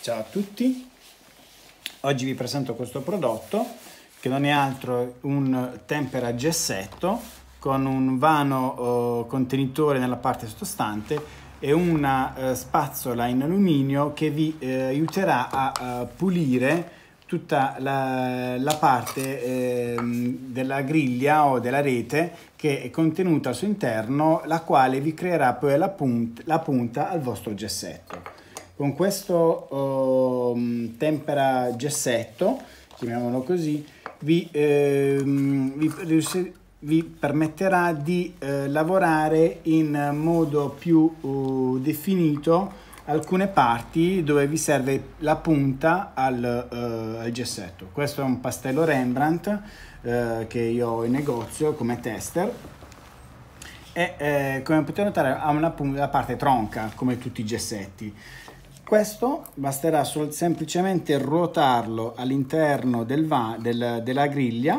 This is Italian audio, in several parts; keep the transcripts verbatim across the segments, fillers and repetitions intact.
Ciao a tutti, oggi vi presento questo prodotto che non è altro un tempera gessetto con un vano eh, contenitore nella parte sottostante e una eh, spazzola in alluminio che vi eh, aiuterà a, a pulire tutta la, la parte eh, della griglia o della rete che è contenuta al suo interno, la quale vi creerà poi la, punt la punta al vostro gessetto. Con questo uh, tempera gessetto, chiamiamolo così, vi, eh, vi, vi permetterà di eh, lavorare in modo più uh, definito alcune parti dove vi serve la punta al, uh, al gessetto. Questo è un pastello Rembrandt uh, che io ho in negozio come tester e eh, come potete notare ha una, una parte tronca come tutti i gessetti. Questo basterà sol- semplicemente ruotarlo all'interno del del, della griglia,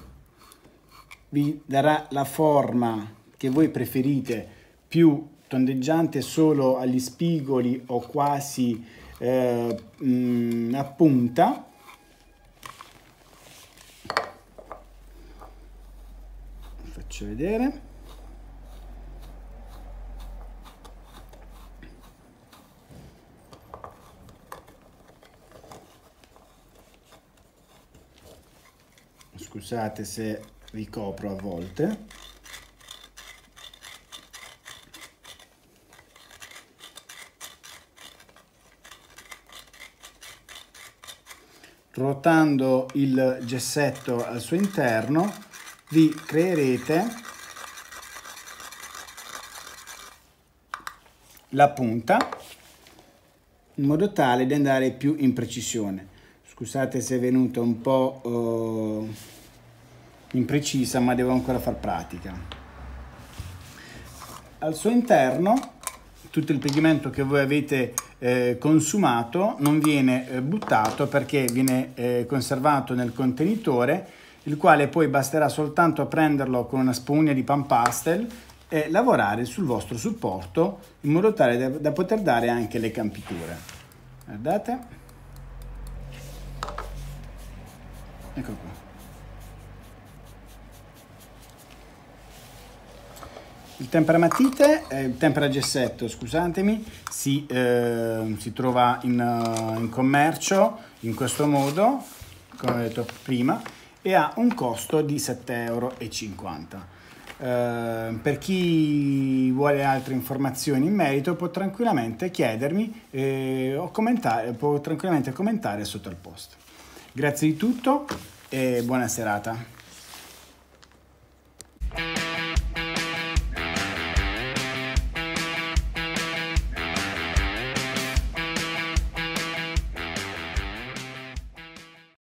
vi darà la forma che voi preferite, più tondeggiante solo agli spigoli o quasi eh, mh, a punta. Vi faccio vedere. Scusate se vi copro a volte. Ruotando il gessetto al suo interno vi creerete la punta in modo tale da andare più in precisione. Scusate se è venuta un po' uh, imprecisa, ma devo ancora far pratica. Al suo interno tutto il pigmento che voi avete eh, consumato non viene eh, buttato, perché viene eh, conservato nel contenitore, il quale poi basterà soltanto prenderlo con una spugna di pan pastel e lavorare sul vostro supporto in modo tale da, da poter dare anche le campiture. Guardate. Ecco qua. Il tempera matite, eh, il tempera gessetto, scusatemi, si, eh, si trova in, uh, in commercio in questo modo, come ho detto prima, e ha un costo di sette e cinquanta euro. Eh, per chi vuole altre informazioni in merito può tranquillamente chiedermi eh, o commentare, può tranquillamente commentare sotto al post. Grazie di tutto e buona serata.